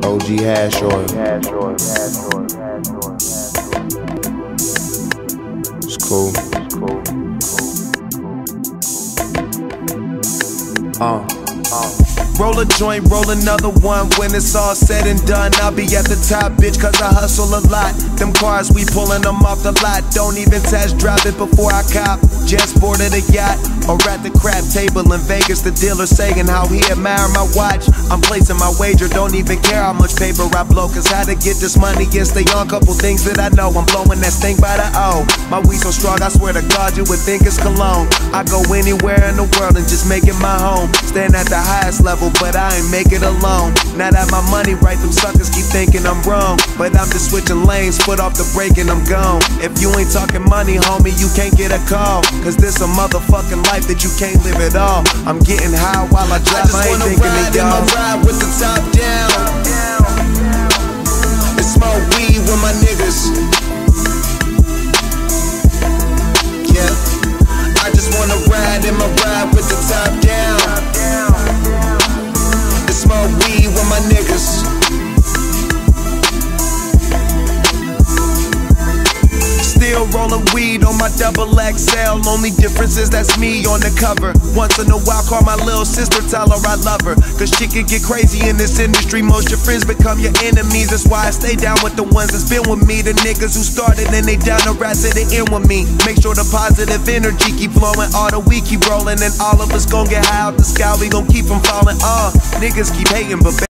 OG hash oil. It's cool. Roll a joint, roll another one. When it's all said and done, I'll be at the top, bitch, cause I hustle a lot. Them cars, we pulling them off the lot. Don't even test drive it before I cop. Just boarded a yacht, or at the crap table in Vegas. The dealer saying how he admire my watch. I'm placing my wager, don't even care how much paper I blow. Cause how to get this money is the young couple things that I know. I'm blowing that stink by the O. My weed so strong, I swear to God, you would think it's cologne. I go anywhere in the world and just make it my home. Stand at the highest level, but I ain't make it alone. Now that my money right, them suckers keep thinking I'm wrong. But I'm just switching lanes, foot off the brake and I'm gone. If you ain't talking money, homie, you can't get a call. Cause this a motherfucking life that you can't live at all. I'm getting high while I drive, I ain't thinking of y'all. I just wanna ride in my ride with the top down and smoke weed with my niggas. Yeah, I just wanna ride in my ride with the top down and smoke weed with my niggas. Still rolling weed on my double XL. Only difference is that's me on the cover. Once in a while call my little sister, tell her I love her. Cause shit can get crazy in this industry. Most your friends become your enemies. That's why I stay down with the ones that's been with me. The niggas who started and they down the ride to the end with me. Make sure the positive energy keep flowing. All the weed keep rolling and all of us gon' get high out the sky. We gon' keep from falling. Niggas keep hating but